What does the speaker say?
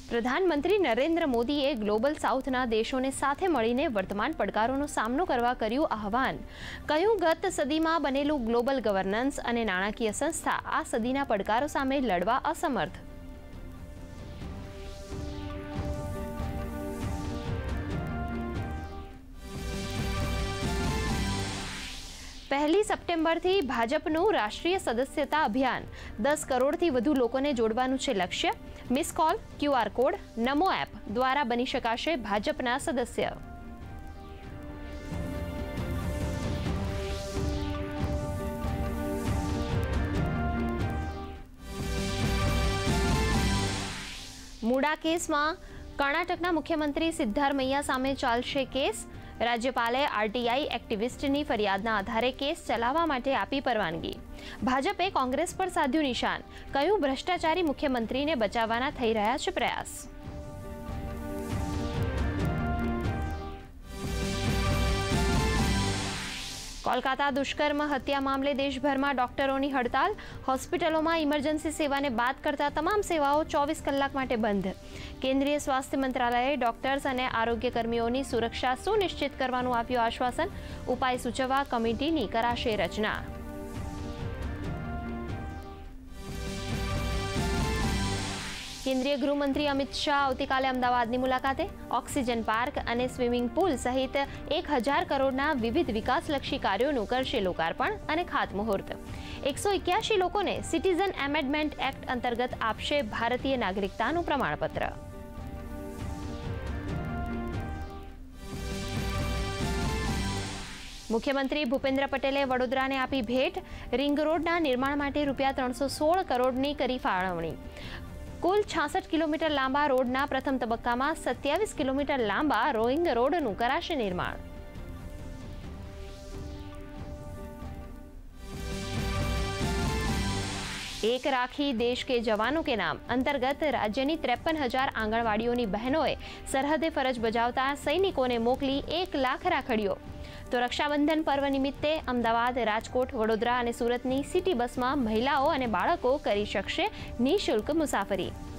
પ્રધાનમંત્રી નરેન્દ્ર મોદીએ ગ્લોબલ સાઉથના દેશોને સાથે મળીને વર્તમાન પડકારોનો સામનો કરવા કર્યું આહવાન. કહ્યું, ગત સદીમાં બનેલું ગ્લોબલ ગવર્નન્સ અને નાણાકીય સંસ્થા આ સદીના પડકારો સામે લડવા અસમર્થ. પહેલી સપ્ટેમ્બરથી ભાજપનું રાષ્ટ્રીય સદસ્યતા અભિયાન 10 કરોડથી વધુ લોકોને જોડવાનું છે લક્ષ્ય. Miss call, QR code, Namo app દ્વારા બની શકાશે ભાજપના સદસ્ય. મુડા કેસમાં કર્ણાટકના મુખ્યમંત્રી સિદ્ધારમૈયા સામે ચાલશે કેસ. રાજ્યપાલે આરટીઆઈ એક્ટિવિસ્ટની ફરિયાદના આધારે કેસ ચલાવવા માટે આપી પરવાનગી. ભાજપે કોંગ્રેસ પર સાધ્યું નિશાન. કહ્યું, ભ્રષ્ટાચારી મુખ્યમંત્રીને બચાવવાના થઈ રહ્યા છે પ્રયાસ. કોલકાતા દુષ્કર્મ હત્યા મામલે દેશભરમાં ડોક્ટરોની હડતાલ. હોસ્પિટલોમાં ઇમરજન્સી સેવાને બાદ કરતા તમામ સેવાઓ 24 કલાક માટે બંધ. કેન્દ્રીય સ્વાસ્થ્ય મંત્રાલયે ડોક્ટર્સ અને આરોગ્યકર્મીઓની સુરક્ષા સુનિશ્ચિત કરવાનું આપ્યું આશ્વાસન. ઉપાય સૂચવવા કમિટીની કરાશે રચના. કેન્દ્રીય ગૃહમંત્રી અમિત શાહ આવતીકાલે અમદાવાદની મુલાકાતે. ઓક્સિજન પાર્ક અને સ્વિમિંગ પુલ સહિત 1000 કરોડના વિવિધ વિકાસલક્ષી કાર્યોનું કરશે લોકાર્પણ અને ખાતમુહૂર્ત. 181 લોકોને સિટીઝન એમેન્ડમેન્ટ એક્ટ અંતર્ગત આપશે ભારતીય નાગરિકતાનું પ્રમાણપત્ર. મુખ્યમંત્રી ભૂપેન્દ્ર પટેલે વડોદરાને આપી ભેટ. રિંગ રોડના નિર્માણ માટે ₹316 કરોડની કરી ફાળવણી. કુલ 66 કિલોમીટર લાંબા રોડના પ્રથમ તબક્કામાં 27 કિલોમીટર લાંબા રોઈંગ રોડનું કરાશે નિર્માણ. એક રાખી દેશ કે જવાનો કે નામ અંતર્ગત રાજ્યની 53,000 આંગણવાડીઓની બહેનોએ સરહદે ફરજ બજાવતા સૈનિકોને મોકલી 1 લાખ રાખડીઓ. તો રક્ષાબંધન પર્વ નિમિત્તે અમદાવાદ, રાજકોટ, વડોદરા અને સુરતની સિટી બસમાં મહિલાઓ અને બાળકો કરી શકશે નિઃશુલ્ક મુસાફરી.